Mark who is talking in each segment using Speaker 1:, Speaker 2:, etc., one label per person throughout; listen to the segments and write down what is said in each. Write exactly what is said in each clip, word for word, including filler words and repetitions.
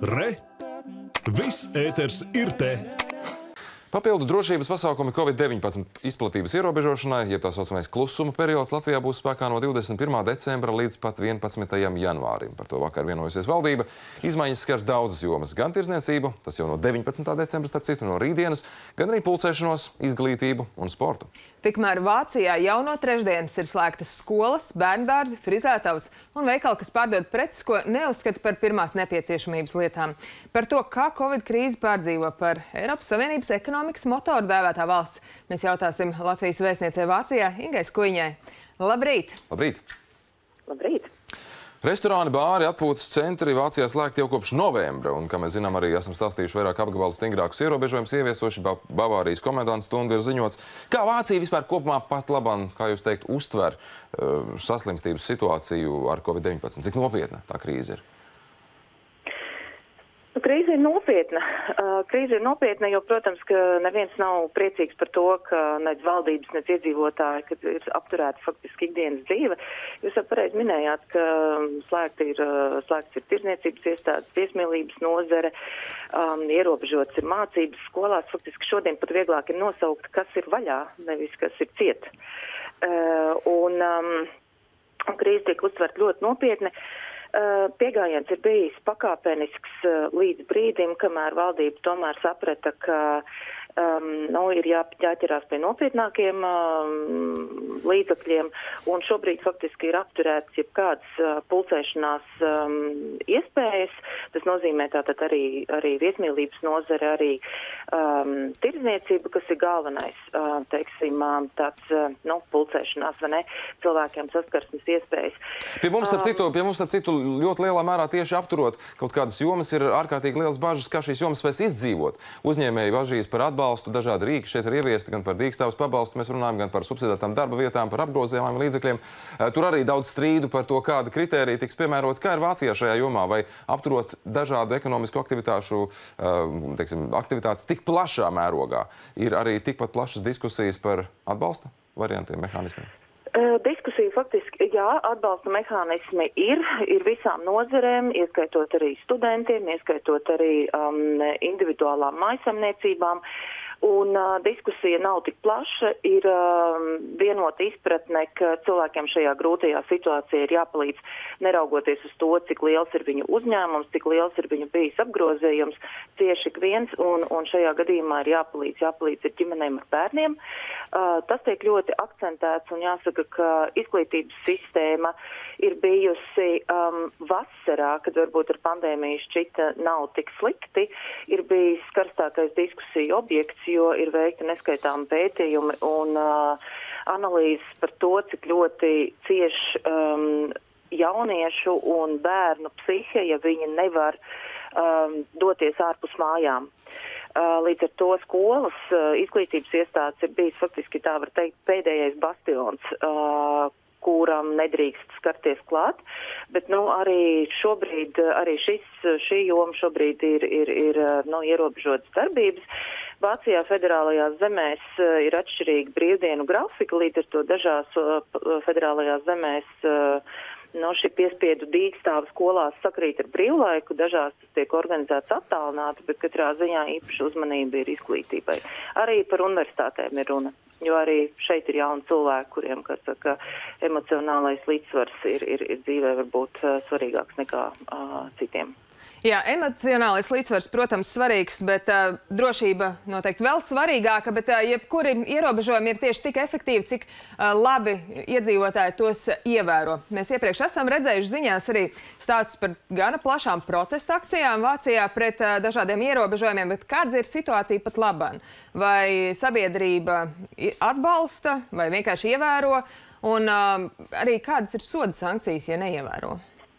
Speaker 1: Re! Viss ēters ir te!
Speaker 2: Papildu drošības pasākumi Covid deviņpadsmit izplatības ierobežošanai, jeb tā saucamais klusuma periods Latvijā būs spēkā no divdesmit pirmā decembra līdz pat vienpadsmitajam janvārim. Par to vakar vienojusies valdība. Izmaiņas skars daudzas jomas, gan tirdzniecību, tas jau no deviņpadsmitā decembra, starp citu no rītdienas, gan arī pulcēšanos, izglītību un sportu.
Speaker 3: Tikmēr Vācijā jau no trešdienas ir slēgtas skolas, bērndārzi, frizētavas un veikali, kas pārdod preces, ko neuzskata par pirmās nepieciešamības lietām. Par to, kā Covid krīzi pārdzīvo par Eiropas Savienības ekonomikas motoru dēvētā valsts, mēs jautāsim Latvijas vēstniecei Vācijā Ingai Skuiņai. Labrīt!
Speaker 2: Labrīt!
Speaker 4: Labrīt!
Speaker 2: Restorāni, bāri, atpūtas centri Vācijā slēgti jau kopš novembra, un, kā mēs zinām, arī esam stāstījuši vairāk apgabalu stingrākus ierobežojumus ieviesoši. Bavārijas komendantas stunda ir ziņots. Kā Vācija vispār kopumā pat labam, kā jūs teikt, uztver uh, saslimstības situāciju ar Covid deviņpadsmit? Cik nopietna tā krīze ir?
Speaker 4: Nu, krīze ir nopietna. Uh, krīze ir nopietna, jo, protams, ka neviens nav priecīgs par to, ka nec valdības, nec iedzīvotāji, kad ir apturēta faktiski ikdienas dzīve. Jūs jau pareizi minējāt, ka slēgti ir, slēgts ir tirdzniecības iestādes, viesmīlības nozare, um, ierobežotas ir mācības skolās. Faktiski šodien pat vieglāk ir nosaukt, kas ir vaļā, nevis kas ir ciet. Uh, un um, krīze tiek uztvert ļoti nopietni. Uh, piegājiens ir bijis pakāpenisks uh, līdz brīdim, kamēr valdība tomēr saprata, ka um, nu, ir jā, jāķerās pie nopietnākiem um, līdzakļiem, un šobrīd faktiski ir apturēts jebkādas uh, pulcēšanās um, iespējas. Tas nozīmē tātad arī, arī viesmīlības nozare, arī um, tirdzniecība, kas ir galvenais, uh, teiksim, um, tāds, uh, nu, pulcēšanās, vai ne, cilvēkiem saskarsmes iespējas.
Speaker 2: Pie mums, starp citu, pie mums, starp citu, ļoti lielā mērā tieši apturot kaut kādas jomas ir ārkārtīgi liels bažas, kā šīs jomas spēs izdzīvot. Uzņēmēji bažīs par atbalstu, dažādi rīki šeit ir ieviesti, gan par dīkstāvus pabalstu, mēs runājam, gan par subsidētām darba vietām, par apgrozījumiem līdzekļiem. Tur arī daudz strīdu par to, kāda kritērija tiks piemērot. Kā ir Vācijā šajā jomā, vai apturot dažādu ekonomisku aktivitāšu, teiksim, aktivitātes tik plašā mērogā, ir arī tikpat plašas diskusijas par atbalsta variantiem, mehānismiem?
Speaker 4: Diskusija faktiski, jā, atbalsta mehānismi ir, ir visām nozerēm, ieskaitot arī studentiem, ieskaitot arī um, individuālām mājasemniecībām. Un uh, diskusija nav tik plaša, ir uh, vienota izpratne, ka cilvēkiem šajā grūtajā situācijā ir jāpalīdz neraugoties uz to, cik liels ir viņu uzņēmums, cik liels ir viņu bijis apgrozījums, cieši ik viens, un, un šajā gadījumā ir jāpalīdz, jāpalīdz ir ģimenēm ar bērniem. Uh, tas tiek ļoti akcentēts, un jāsaka, ka izglītības sistēma ir bijusi um, vasarā, kad varbūt ar pandēmiju šķita nav tik slikti, ir bijis karstākais diskusiju objekts, jo ir veikti neskaitām pētījumi un uh, analīzes par to, cik ļoti cieši um, jauniešu un bērnu psihe, ja viņi nevar um, doties ārpus mājām. Uh, līdz ar to skolas, uh, izglītības iestādes ir bijis faktiski, tā var teikt, pēdējais bastions, uh, kuram nedrīkst skarties klāt, bet nu, arī šobrīd, arī šis, šī joma šobrīd ir, ir, ir nu, ierobežotas darbības. Vācijā federālajās zemēs ir atšķirīgi brīvdienu grafika, līdz ar to dažās federālajās zemēs no šī piespiedu dīkstāvu skolās sakrīt ar brīvlaiku, dažās tas tiek organizēts attālināti, bet katrā ziņā īpaša uzmanība ir izglītībai. Arī par universitātēm ir runa, jo arī šeit ir jauni cilvēki, kuriem, kā saka, emocionālais līdzsvars ir, ir, ir dzīvē varbūt svarīgāks nekā uh, citiem.
Speaker 3: Jā, emocionālais līdzsvars, protams, svarīgs, bet uh, drošība noteikti vēl svarīgāka, bet uh, jebkuri ierobežojumi ir tieši tik efektīvi, cik uh, labi iedzīvotāji tos ievēro. Mēs iepriekš esam redzējuši ziņās arī stāstus par gana plašām protesta akcijām Vācijā pret uh, dažādiem ierobežojumiem, bet kāda ir situācija pat laban? Vai sabiedrība atbalsta vai vienkārši ievēro? Un uh, arī kādas ir soda sankcijas, ja neievēro?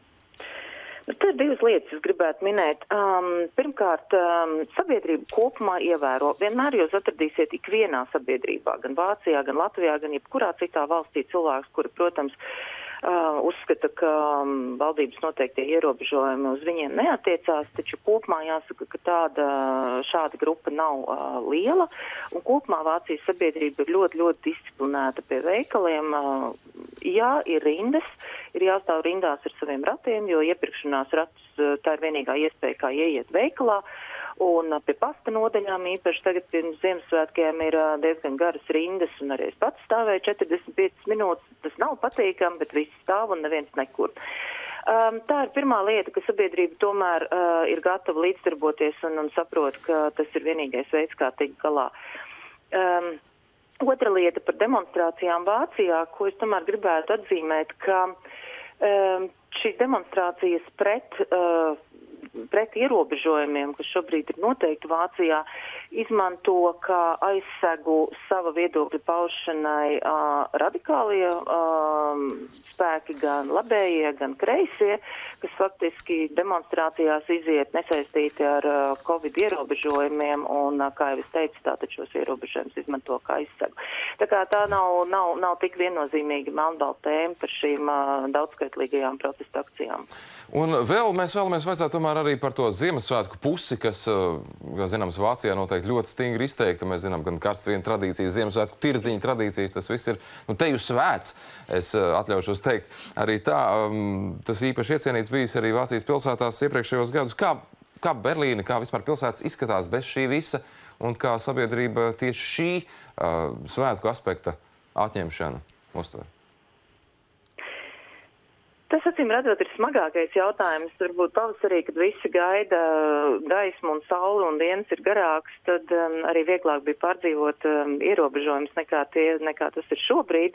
Speaker 4: Te ir divas lietas, es gribētu minēt. Um, pirmkārt, um, sabiedrība kopumā ievēro. Vienmēr jūs atradīsiet ikvienā sabiedrībā, gan Vācijā, gan Latvijā, gan jebkurā citā valstī cilvēks, kuri, protams, uh, uzskata, ka um, valdības noteiktie ierobežojumi uz viņiem neatiecās, taču kopumā jāsaka, ka tāda šāda grupa nav uh, liela, un kopumā Vācijas sabiedrība ir ļoti, ļoti disciplinēta pie veikaliem. Uh, jā, ir rindas, ir jāstāv rindās ar saviem ratiem, jo iepirkšanās ratus uh, tā ir vienīgā iespēja, kā ieiet veikalā. Un pie pasta nodaļām īpaši tagad pirms Ziemassvētkiem ir diezgan garas rindas, un arī es pats stāvēju četrdesmit piecas minūtes. Tas nav patīkami, bet visi stāv un neviens nekur. Um, tā ir pirmā lieta, ka sabiedrība tomēr uh, ir gatava līdzdarboties un, un saprot, ka tas ir vienīgais veids, kā tikt galā. Um, otra lieta par demonstrācijām Vācijā, ko es tomēr gribētu atzīmēt, ka um, šīs demonstrācijas pret uh, pret ierobežojumiem, kas šobrīd ir noteikti Vācijā, izmanto kā aizsegu sava viedokļa paušanai uh, radikālie uh, spēki, gan labējie, gan kreisie, kas faktiski demonstrācijās iziet nesaistīti ar uh, Covid ierobežojumiem un, uh, kā jau es teicu, tātad šos ierobežojumus izmanto kā aizsegu. Tā kā tā nav, nav, nav tik viennozīmīgi melnbalta tēma par šīm uh, daudzskaitlīgajām protestu akcijām.
Speaker 2: Un vēl mēs vēlamies vajadzētu tomēr arī par to Ziemassvētku pusi, kas, kā zināms, Vācijā noteikti ļoti stingri izteikta. Mēs zinām, gan karstvienu tradīcijas, Ziemassvētku tirziņu tradīcijas, tas viss ir, nu, teju svēts, es atļaušos teikt. Arī tā, tas īpaši iecienīts bijis arī Vācijas pilsētās iepriekšējos gadus. Kā, kā Berlīna, kā vispār pilsētas izskatās bez šī visa, un kā sabiedrība tieši šī uh, svētku aspekta atņemšana uztver?
Speaker 4: Tas, acīm redzot, ir smagākais jautājums. Varbūt pavasarī, kad visi gaida gaismu un sauli un dienas ir garāks, tad um, arī vieglāk bija pārdzīvot um, ierobežojumus nekā, tie, nekā tas ir šobrīd.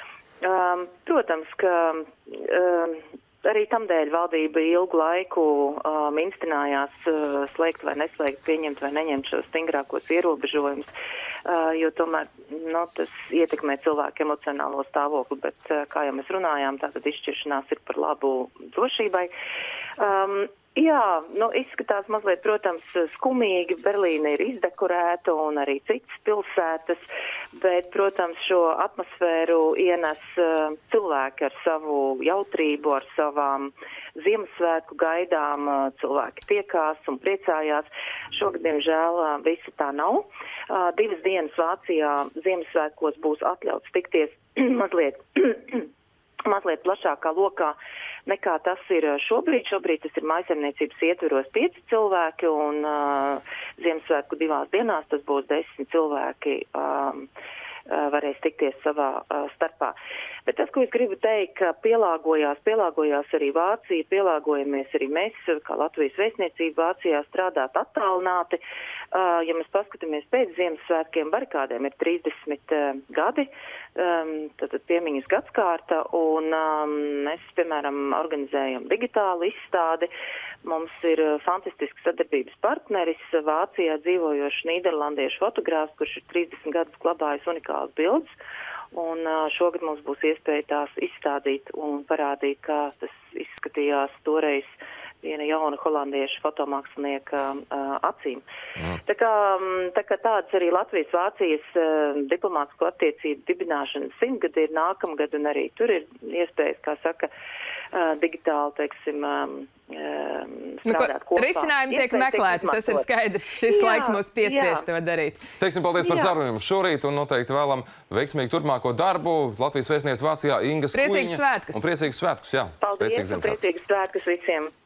Speaker 4: Um, protams, ka um, arī tamdēļ valdība ilgu laiku um, instinājās uh, slēgt vai neslēgt, pieņemt vai neņemt šos stingrākos ierobežojumus, uh, jo tomēr nu, tas ietekmē cilvēku emocionālo stāvokli, bet, uh, kā jau mēs runājām, tātad izšķiršanās ir par labu drošībai. Um, Jā, nu, izskatās mazliet, protams, skumīgi. Berlīna ir izdekorēta un arī citas pilsētas, bet, protams, šo atmosfēru ienes uh, cilvēki ar savu jautrību, ar savām Ziemassvētku gaidām. Uh, cilvēki tiekās un priecājās. Šogad, diemžēl, uh, visi tā nav. Uh, divas dienas Vācijā Ziemassvētkos būs atļauts tikties mazliet, mazliet plašākā lokā nekā tas ir šobrīd. Šobrīd tas ir mājsaimniecības ietveros pieci cilvēki, un uh, Ziemassvētku divās dienās tas būs desmit cilvēki um, uh, varēs tikties savā uh, starpā. Bet tas, ko es gribu teikt, ka pielāgojās, pielāgojās arī Vācija, pielāgojamies arī mēs, kā Latvijas vēstniecība Vācijā, strādāt attālināti. Uh, ja mēs paskatāmies pēc Ziemassvētkiem, barikādēm ir trīsdesmit uh, gadi, um, tad piemiņas gadskārta, un um, mēs, piemēram, organizējam digitālu izstādi. Mums ir uh, fantastisks sadarbības partneris, Vācijā dzīvojošs nīderlandiešu fotogrāfs, kurš ir trīsdesmit gadus glabājis unikālas bildes, un uh, šogad mums būs iespēja tās izstādīt un parādīt, kā tas izskatījās toreiz viena jauna holandiešu fotomākslinieka uh, acīm. Mm. Tā, kā, tā kā tāds arī Latvijas-Vācijas uh, diplomātisko attiecību dibināšanas simtgadi ir nākamgad, un arī tur ir iespējas, kā saka, uh, digitāli, teiksim, um, strādāt kopā.
Speaker 3: Risinājumi tiek meklēti, tas ir skaidrs. Šis jā, laiks mūs piespiež to darīt.
Speaker 2: Teiksim paldies par
Speaker 3: jā.
Speaker 2: sarunu šorīt, un noteikti vēlam veiksmīgu turpmāko darbu. Latvijas vēstniece Vācijā Inga Skuiņa.
Speaker 3: Priecīgus svētkus.
Speaker 2: Un priecīgus svētkus, jā.
Speaker 4: Paldies, un priecīgus svētkus visiem.